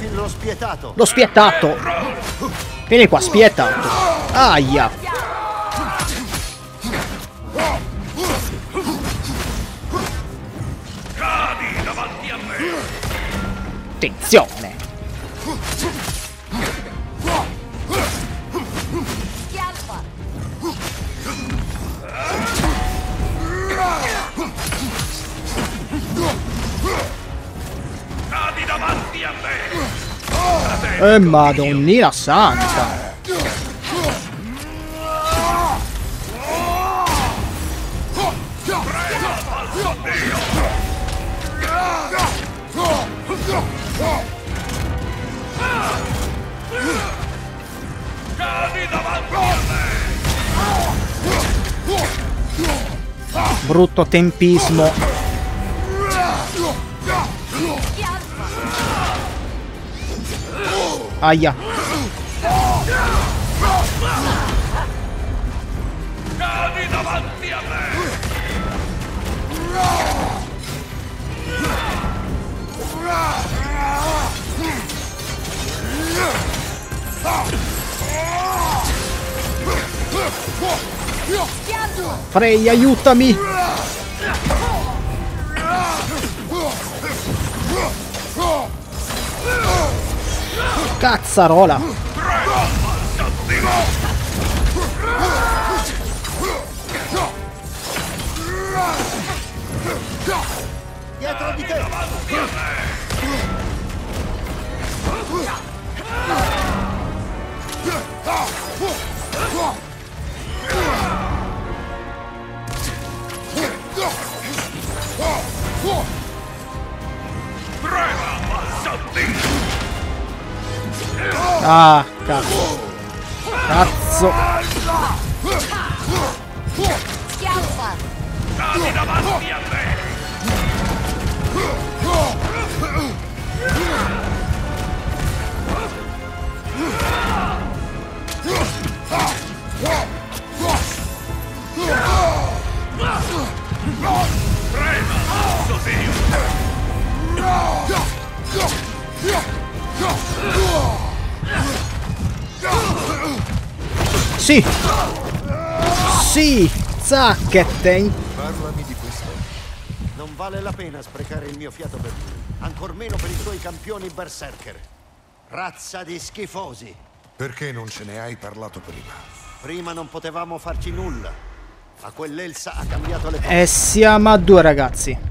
Eccoci lo spietato. Lo spietato. Vieni qua, spietato. Aia. Cadi davanti a me. Attenzione. Cadi davanti a me. Madonnina santa. Cadi davanti a me. Brutto tempismo. Aia. Cadi davanti a me. Frey, aiutami. Cazzarola. Dietro di te. Ah, cazzo. Cazzo. Cadi davanti a me. Sì. Sì. Zacchette. Parlami di questo. Non vale la pena sprecare il mio fiato per lui. Ancor meno per i suoi campioni berserker. Razza di schifosi. Perché non ce ne hai parlato prima? Prima non potevamo farci nulla. Ma quell'Elsa ha cambiato le cose. Siamo a due, ragazzi.